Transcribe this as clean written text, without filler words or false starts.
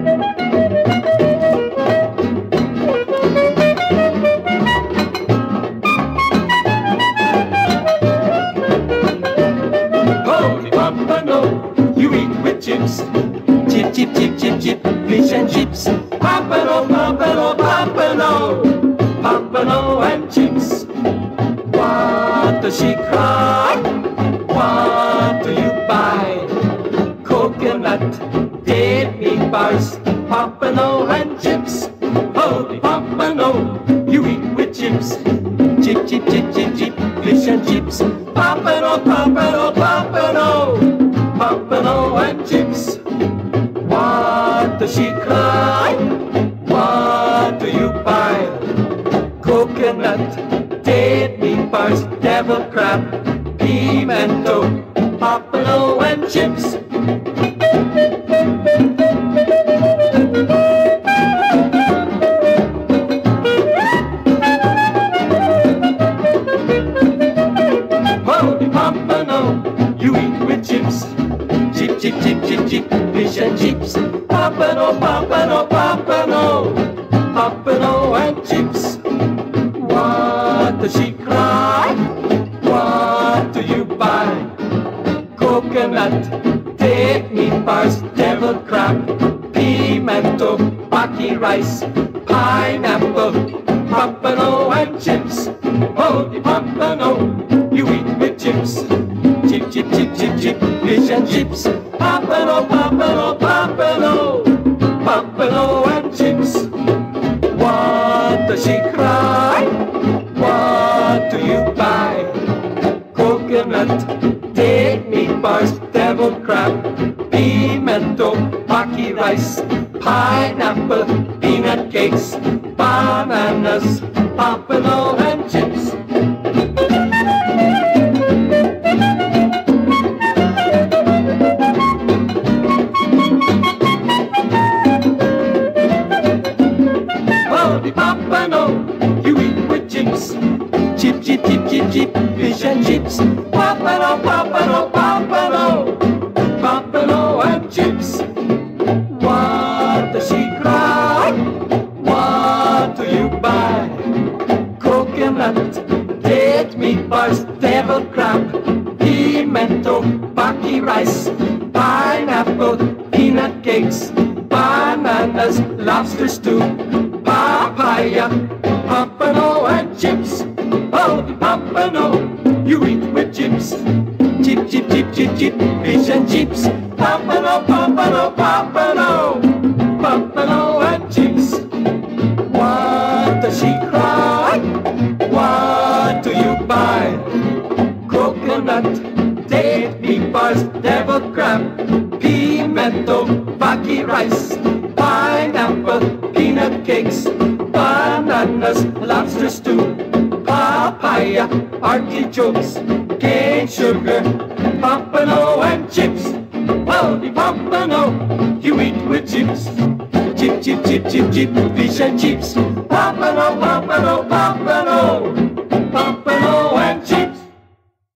Holy Pompano, you eat with chips. Chip, chip, chip, chip, chip, fish and chips. Pompano, Pompano, Pompano, Pompano and chips. What does she cry? What do you buy? Coconut, dead meat bars, Pompano and chips. Holy Pompano, you eat with chips. Chip, chip, chip, chip, chip, fish and chips. Pompano, Pompano, Pompano, Pompano and chips. What does she cry? What do you buy? Coconut, dead meat bars, devil crab, pimento, Pompano and chips. Holy Pompano, you eat with chips. Chip, chip, chip, chip, chip, fish and chips. Pompano, Pompano, Pompano, Pompano and chips. What does she cry? What do you buy? Coconut, dead meat bars, devil crab, pimento, baki rice, pineapple, Pompano and chips. Holy Pompano, you eat with chips. Chip, chip, chip, chip, chip, fish and chips. Pompano, Pompano, Pompano, Pompano and chips. What does she cry? What do you buy? Coconut, dead meat bars, devil crab, pimento, baki rice, pineapple, peanut cakes, bananas, Pompano and chips. Holy Pompano, you eat with chips. Chip, chip, chip, chip, chip, fish and chips. Pompano, Pompano, Pompano, Pompano and chips. What does she cry? What do you buy? Coconut, dead meat bars, devil crab, pimento, baki rice, pineapple, peanut cakes, bananas, lobster stew, papaya, Pompano and chips. Holy Pompano, you eat with chips. Chip, chip, chip, chip, chip, fish and chips. Pompano, Pompano, Pompano, Pompano and chips. What does she cry? What do you buy? Coconut, dead meat bars, devil crab, pimento, baki rice, pineapple, peanut cakes, bananas, lobster stew, papaya, artichokes, cane sugar, Pompano and chips. Holy Pompano, you eat with chips. Chip, chip, chip, chip, chip, fish and chips. Pompano, Pompano, Pompano,